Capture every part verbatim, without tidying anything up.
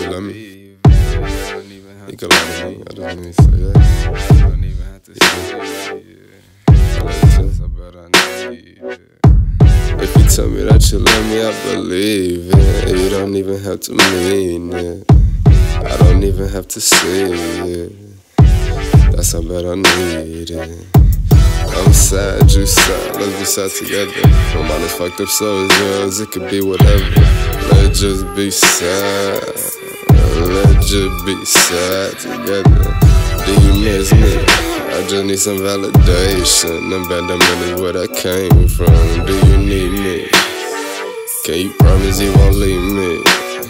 you love me? You can love me. I don't need to say that. I don't even have to say it. I bet I need it. If you tell me that you love me, I believe it. You don't even have to mean it. I don't even have to say it. That's how bad I need it. I'm sad, you sad, let's be sad together. My mind is fucked up, so is yours, it could be whatever. Let's just be sad, let's just be sad together. Do you miss me? I just need some validation. Abandonment is where that came from. Do you need me? Can you promise you won't leave me?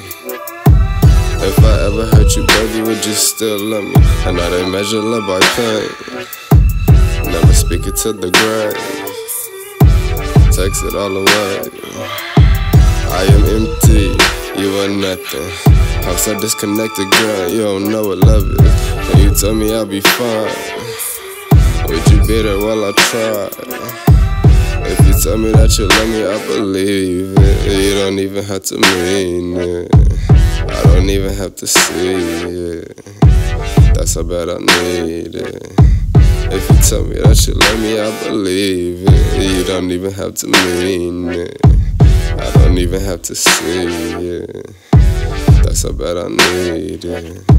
If I ever hurt you, baby, would you still love me? I know they measure love by pain. Never speak it to the grave. Text it all away. I am empty, you are nothing. I'm so disconnected, girl, you don't know what love is. And you told me I'll be fine. Would you be there while I try? If you tell me that you love me, I believe it. You don't even have to mean it. I don't even have to see it. That's how bad I need it. If you tell me that you love me, I believe it. You don't even have to mean it. I don't even have to see it. That's how bad I need it.